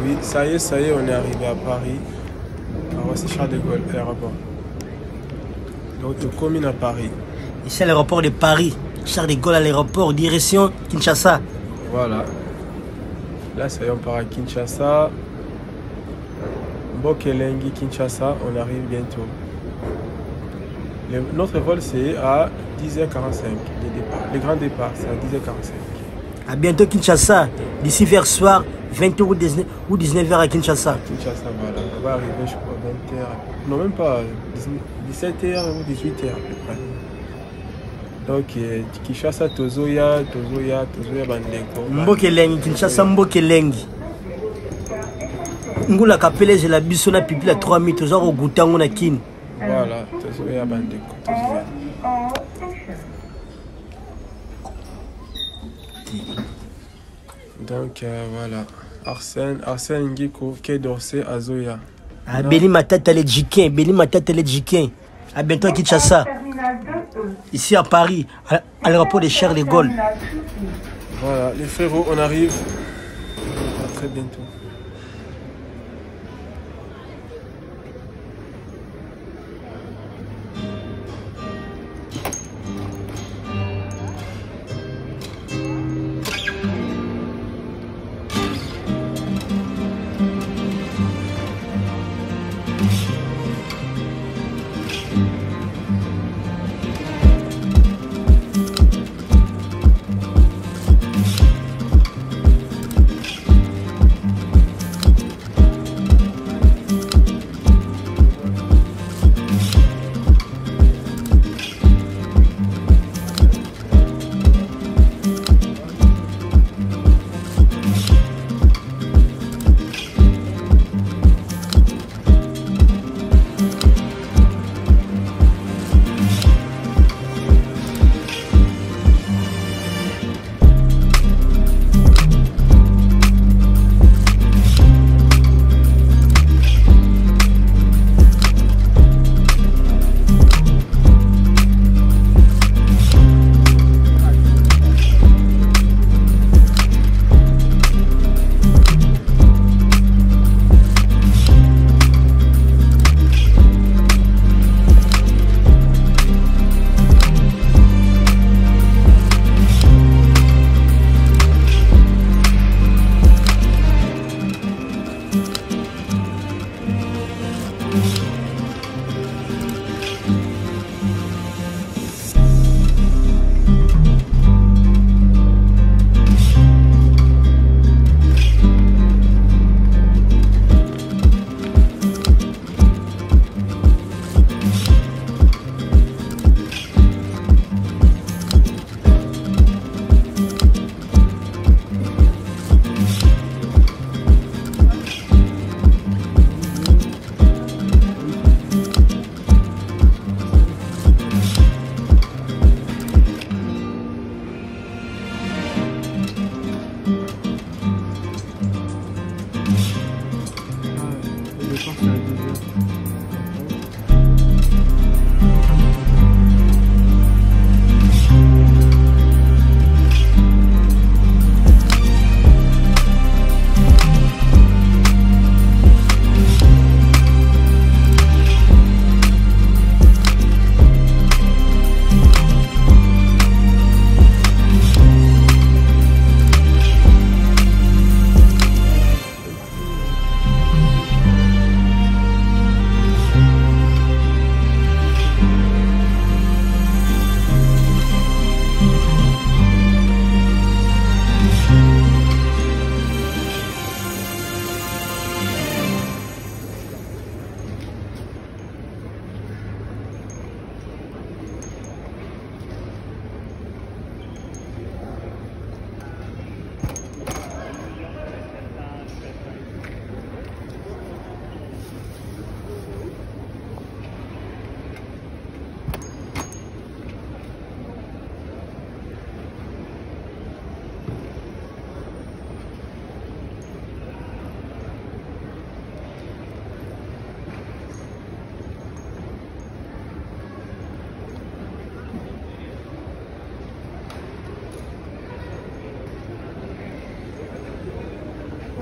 Oui, ça y est, on est arrivé à Paris. Alors, c'est Charles de Gaulle, l'aéroport. Donc, de commune à Paris. Ici à l'aéroport de Paris. Charles de Gaulle à l'aéroport, direction Kinshasa. Voilà. Là, ça y est, on part à Kinshasa. Bokelengi, Kinshasa, on arrive bientôt. Notre vol, c'est à 10h45. Le grand départ, c'est à 10h45. À bientôt Kinshasa. D'ici vers soir, 20h ou 19h à Kinshasa. Kinshasa, voilà. On va arriver, je crois, 20h. Non, même pas. 17h ou 18h à peu près. Donc, Kinshasa, Tozoya, Bandeko. Mbokelengi, Kinshasa, Mbokelengi. Ngula kapele je la biso na pipi la 3 minutes aux au goutango na kin. Voilà, Tozoya Bandeko, Tozoya. Donc voilà, Arsène Ngiko, Quai d'Orsay, Azoya. Ah, Beli Matata les Djikin, Beli Matata les Djikin. À bientôt à Kinshasa. Ici à Paris, à l'aéroport de Charles de Gaulle. Voilà, les frérots, on arrive. À très bientôt.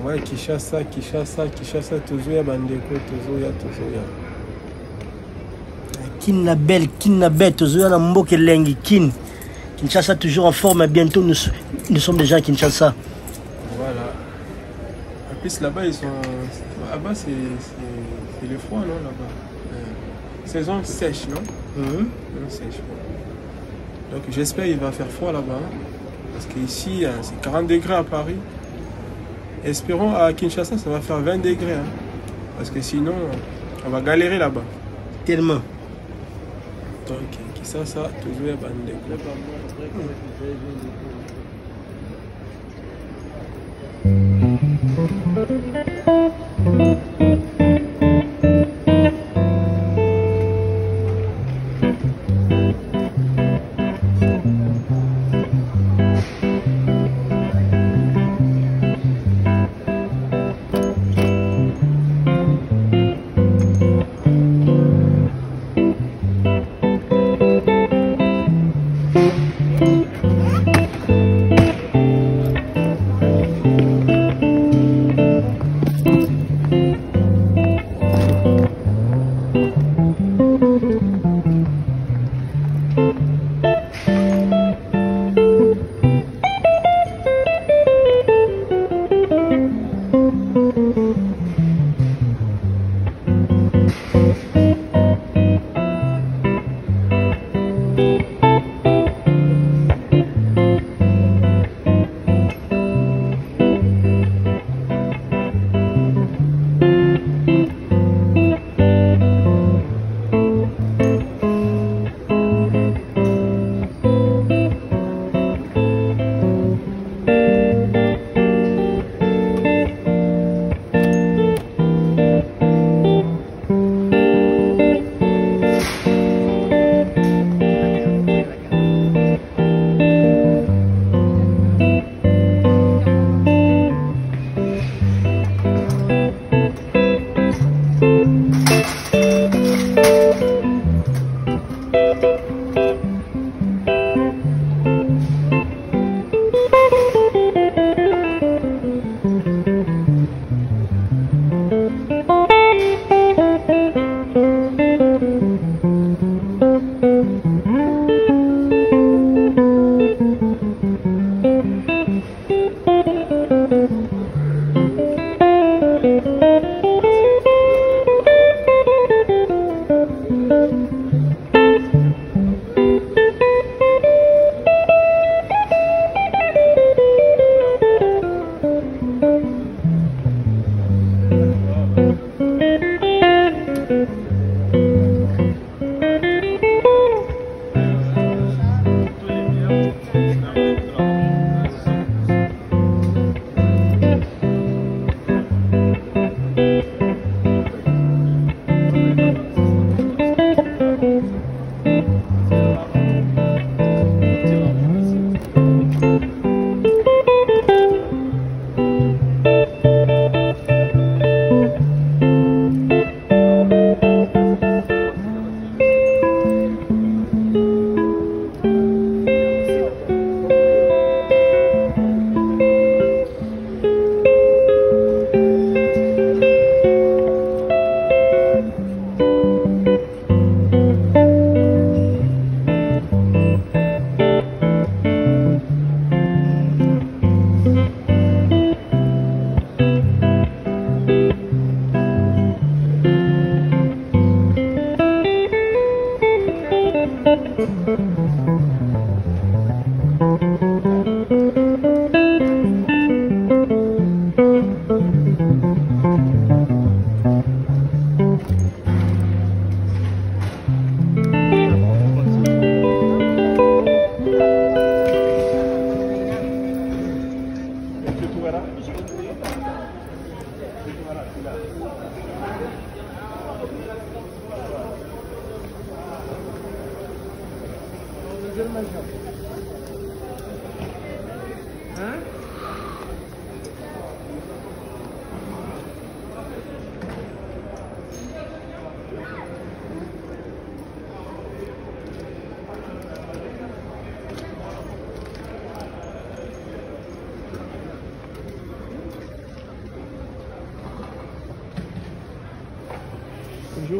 Ouais, Kinshasa, Tozoya, Bandeko, Tozoya. Kin la belle, Tozoya, na mboke lengi, Kin. Kinshasa toujours en forme, bientôt nous sommes déjà à Kinshasa. Voilà. En plus là-bas, ils sont. Là-bas, c'est le froid, non, là-bas. Saison sèche, non? Non, sèche. Donc j'espère qu'il va faire froid là-bas. Hein, parce qu'ici, c'est 40 degrés à Paris. Espérons à Kinshasa, ça va faire 20 degrés. Hein, parce que sinon, on va galérer là-bas. Tellement. Donc, Kinshasa, toujours à Bandeko.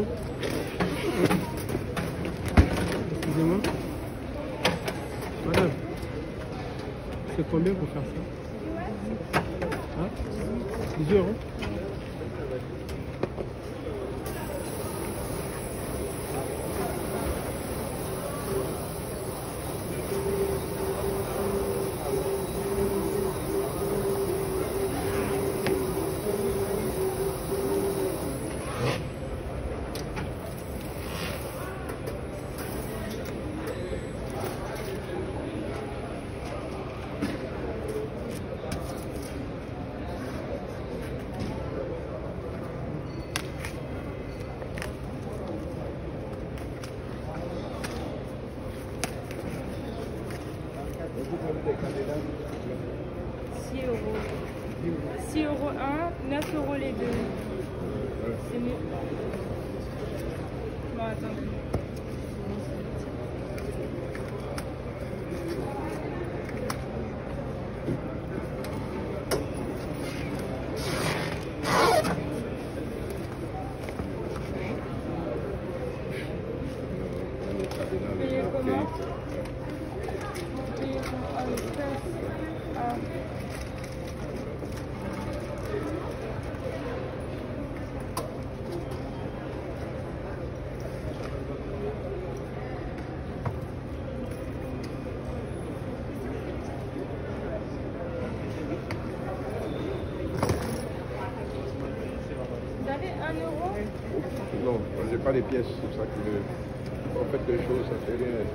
Excusez-moi. Madame, c'est combien pour faire ça? Hein? 10 euros. €6, 1, 9 € les deux. C'est mieux. Bon, attends. Payez comment? Payez en espèces. Ah. Vous avez 1 euro? Non, je n'ai pas les pièces, c'est ça que en fait les choses, ça fait rien.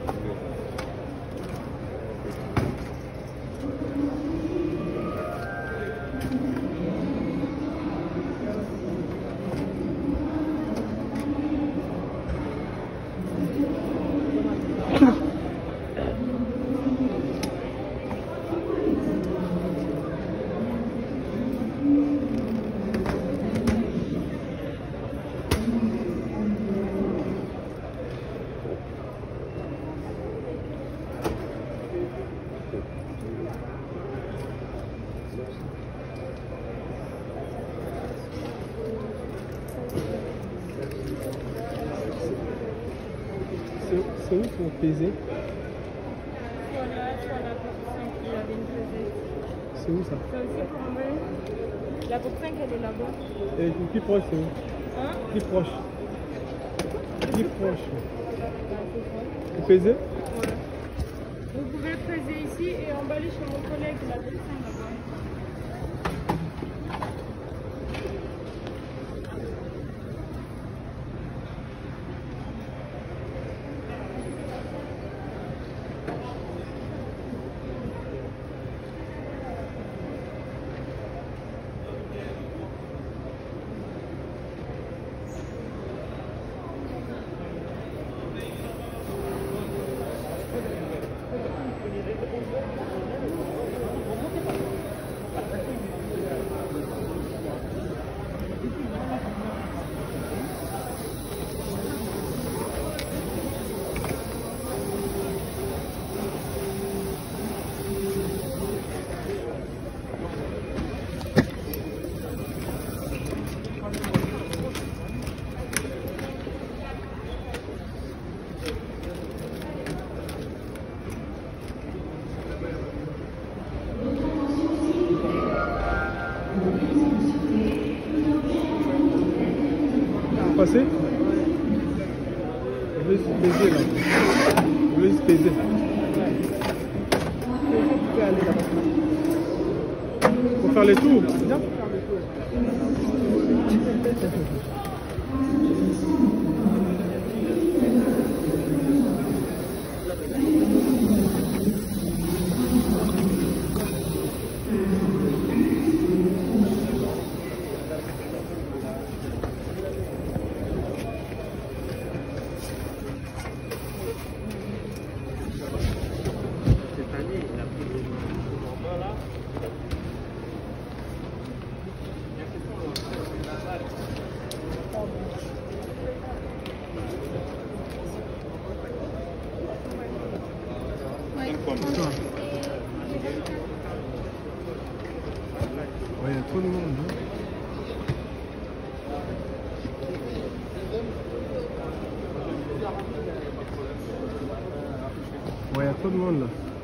C'est où pour peser? Soit là pour 5, il y avait une pesée. C'est où ça? C'est aussi pour enlever. La pour 5, elle est là-bas. Et plus proche, c'est où? Hein? Plus proche. Plus proche. Bah, c'est ça. Vous pesez? Ouais. Vous pouvez peser ici et emballer chez mon collègue, la pour 5 là-bas. Passer? Je vais juste peser là. Je vais juste peser. Pour faire les tours, c'est bien? Ouais, il y a trop de monde. Hein. Ouais, il y a trop de monde là.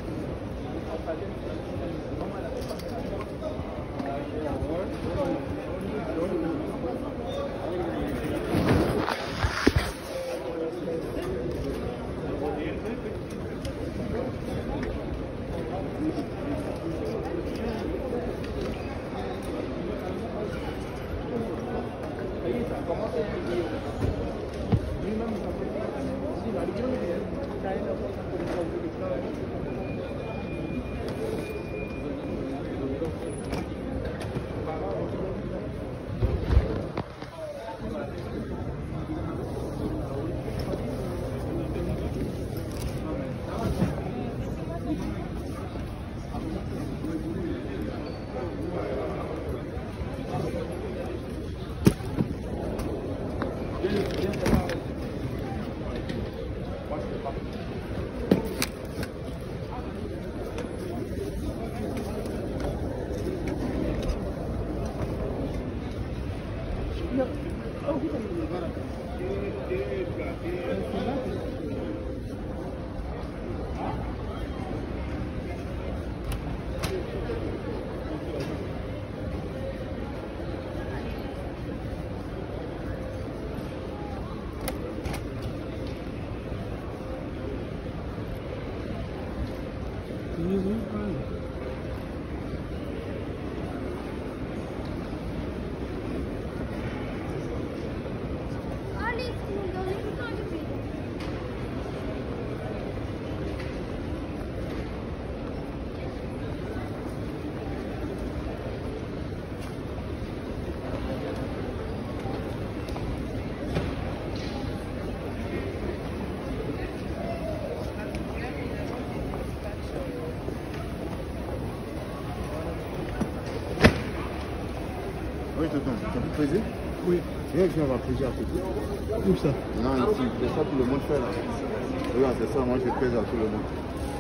Oui, tonton, tu as pu peser? Oui. Viens, on va peser à côté. Où ça? Non, ici, c'est ça tout le monde fait là. Regarde, c'est ça, moi je pèse à tout le monde.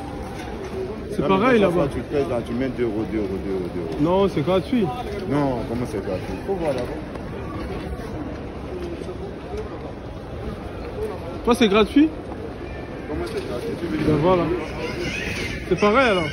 C'est pareil là-bas. Tu pèses là, tu mets 2 euros, 2 euros, 2 euros, 2 euros. Non, c'est gratuit. Non, comment c'est gratuit? Faut voir là-bas. Toi, c'est gratuit? Comment c'est gratuit? Tu veux Ben voilà. C'est pareil alors.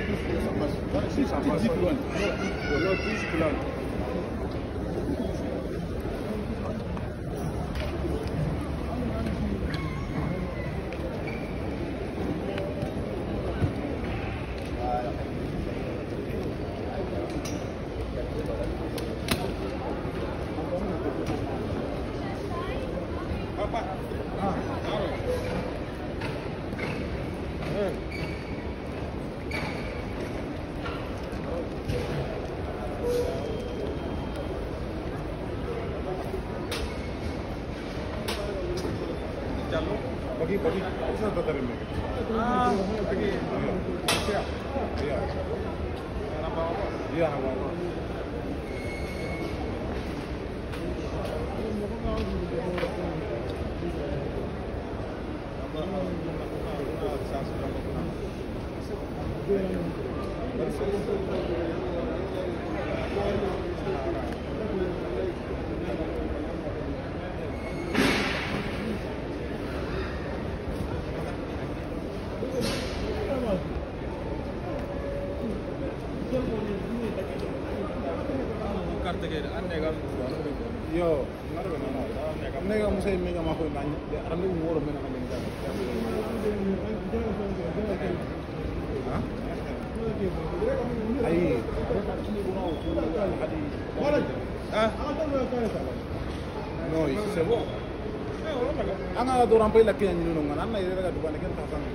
Yo, nega musa mega ma ko na ande mo woro mena ngene ga ay no ici c'est bon anga do rampai la kenya ni no ngana na ire ga do bana ken ta sang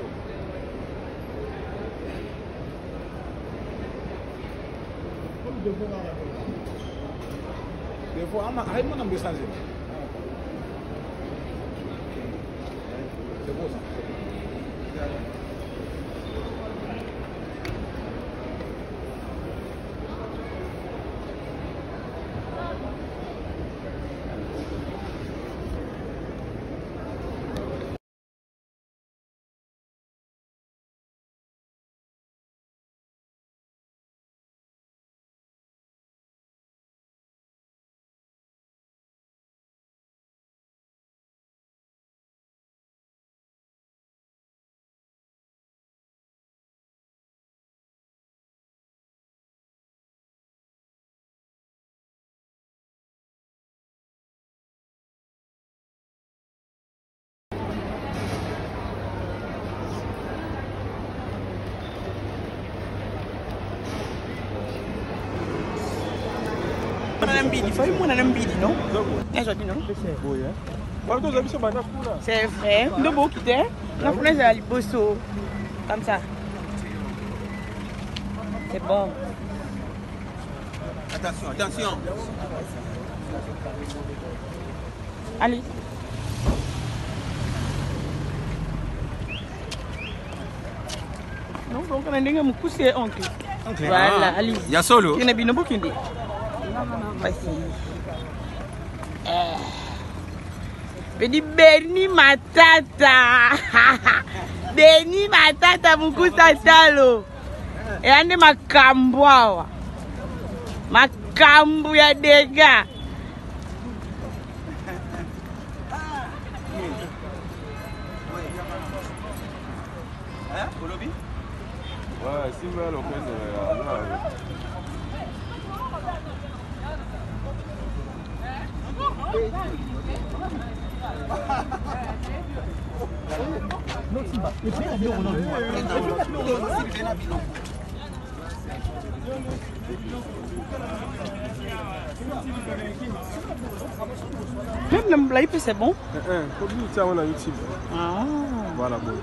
des fois ama hay mo nam bi changer c'est beau ça C'est vrai. Nous beaucoup quitter. La fenêtre à l'Ibosso. Comme ça. C'est bon. Attention, attention. Allez. Non, donc on a dit que mon cousin est oncle. Voilà, allez. Il y a solo. Il y a bien beaucoup de. Beni Beni Matata. Beni Matata mukusa talo. Yaani makambo hawa. Makambo ya dega. Ouais, si vous avez l'occasion, Même le live c'est bon. Comme nous, tiens, on a YouTube. Ah. Voilà, bon.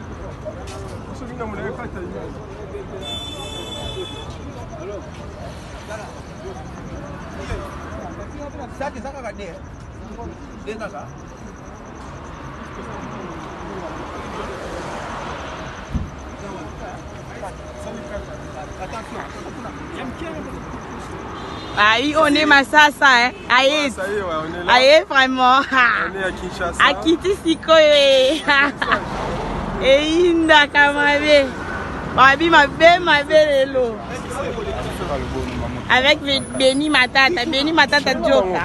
Aïe, on est Massassa, hein. Aïe, ça y est, ouais, on est là. aïe, vraiment. On est à Kinshasa. À Kitisikoye. Et Inda Kamave. Wabi ma belle l'eau. Avec Beni Matata Joka.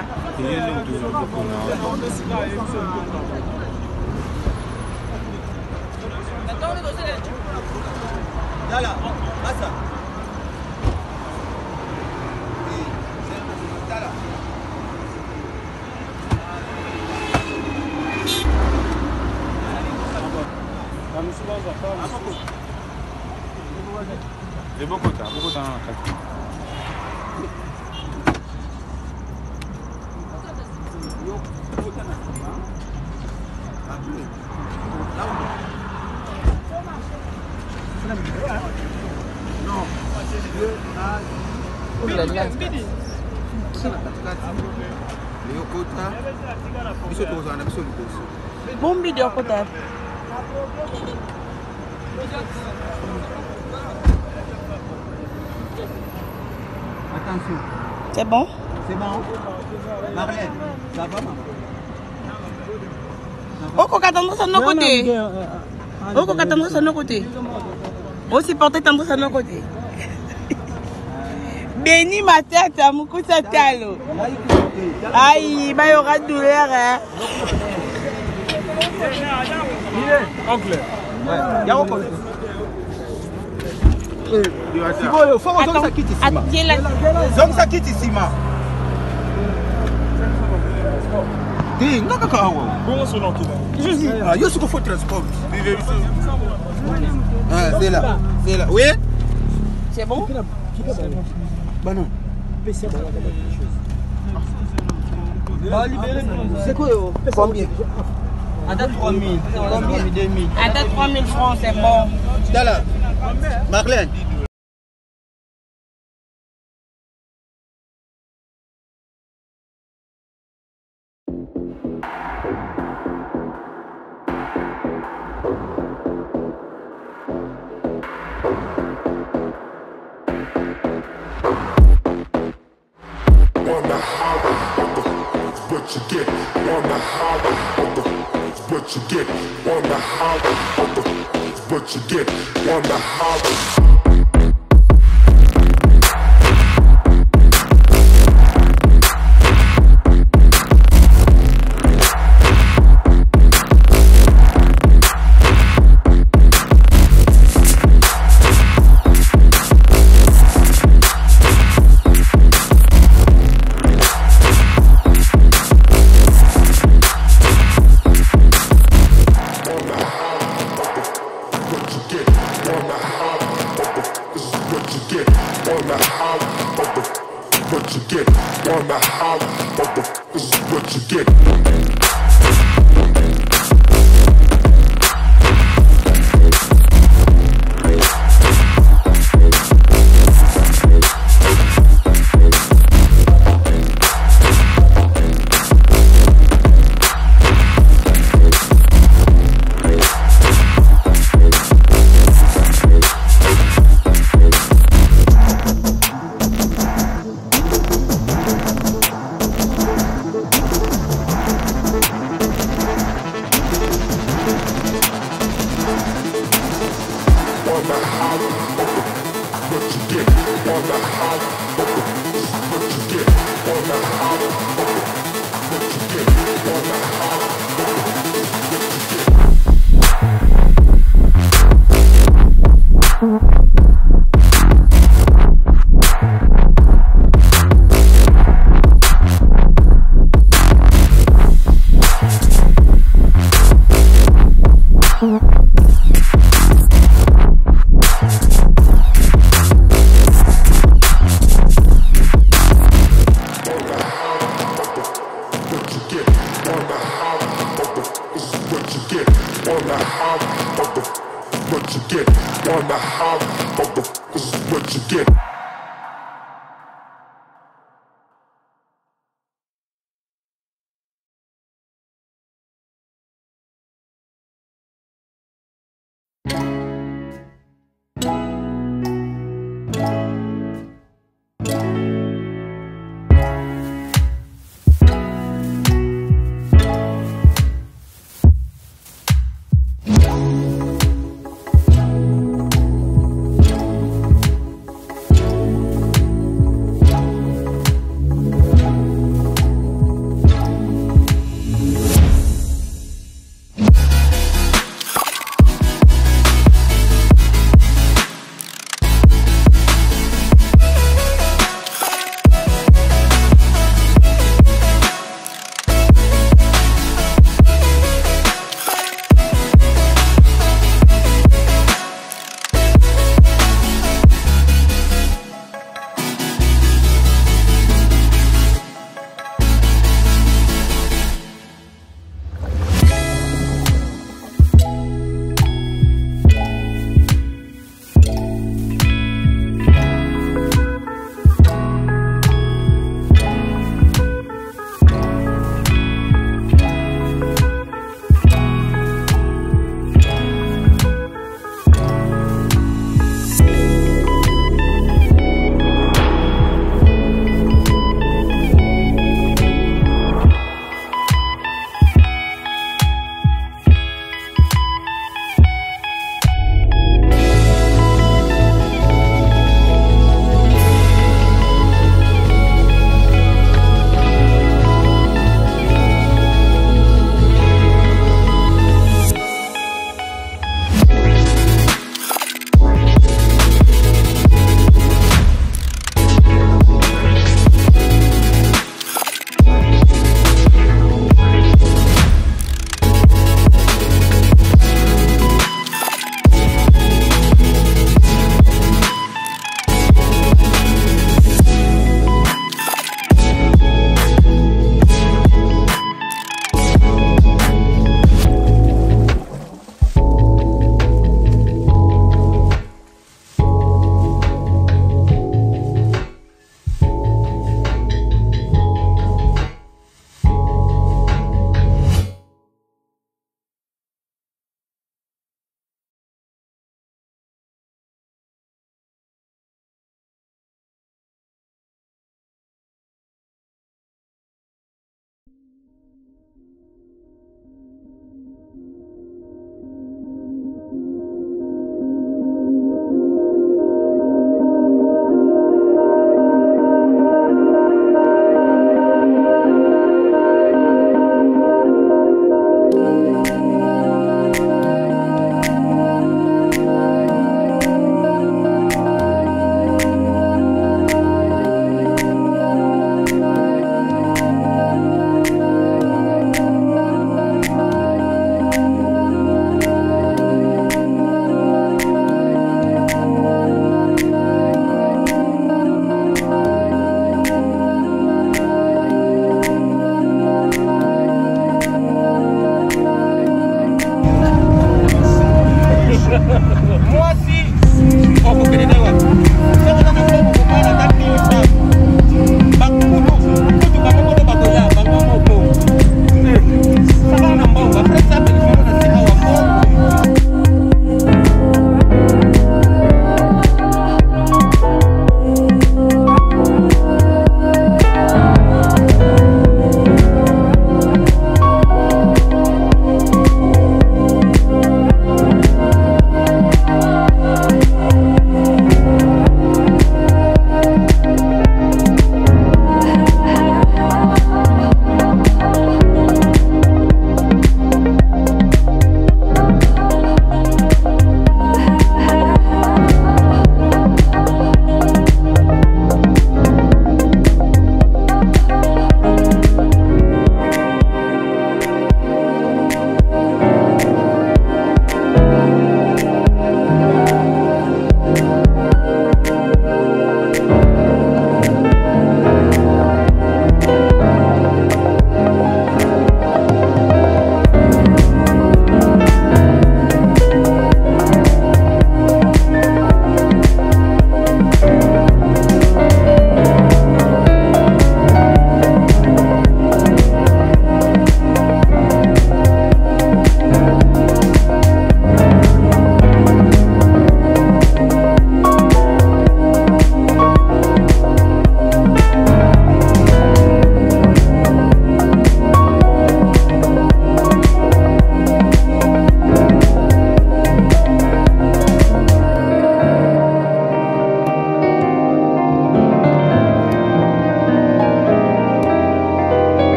Et beaucoup de temps. Bon vidéo côté. Attention. C'est bon? C'est bon. Marlène, ça va, maman? Oh, qu'on attendre ça de nos côtés. Oh, qu'on attendre ça de nos côtés. Aussi porter tendre ça de nos côtés. Beni Matata, Mukusa Talo. Aïe, il y aura douleur. Hein. Oncle. Ouais, il y a encore. Il faut que ça quitte ici. Zone ça quitte ici, ma. Dis, non, Comment son nom qui est là? il y a ce qu'il faut transport. C'est là. C'est là. Oui? C'est bon? Bah non. C'est quoi? Combien? Attends 3000. Combien? 2000. Attends 3000 francs, c'est bon. Là, Marlène. Wonder how what you get. Wonder how what you get. Wonder how what you get. Wonder how. what you get. Wonder how, this is what you get.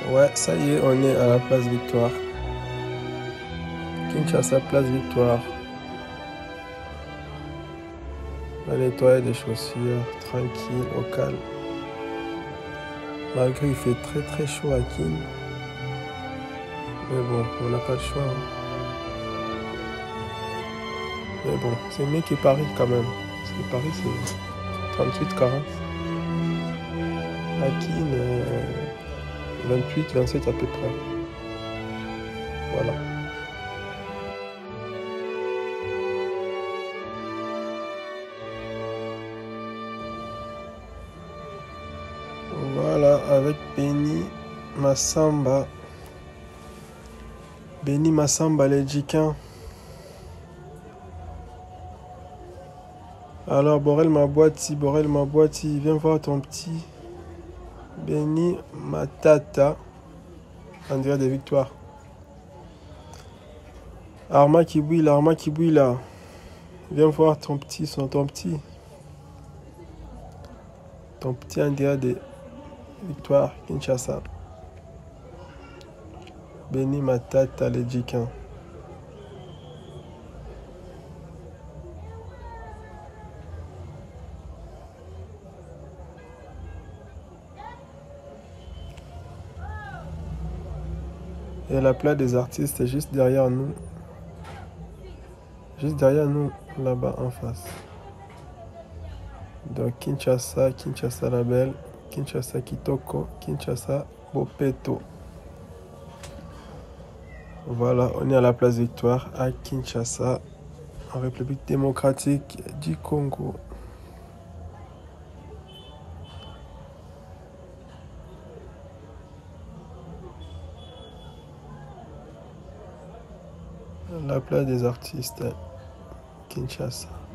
Ouais, ça y est, on est à la place Victoire. Kinshasa, place Victoire. On va nettoyer des chaussures, tranquille, au calme. Malgré il fait très chaud à Kin. Mais bon, on n'a pas le choix. Hein. Mais bon, c'est mieux que Paris quand même. Parce que Paris c'est 38-40. À Kin, 28-27 à peu près. Voilà. Voilà, avec Benny Massamba. Benny Massamba, les Djiquins. Alors, Borel Mabouati, viens voir ton petit Benny Matata. On dirait des victoires. Arma Kibouila, viens voir ton petit, ton petit on dirait des victoires. Kinshasa. Benny Matata, les Djiquins. Et la plaque des artistes est juste derrière nous. Juste derrière nous, là-bas en face. Donc Kinshasa, Kinshasa la belle, Kinshasa Kitoko, Kinshasa Bopeto. Voilà, on est à la place Victoire à Kinshasa, en République démocratique du Congo. La place des artistes, Kinshasa.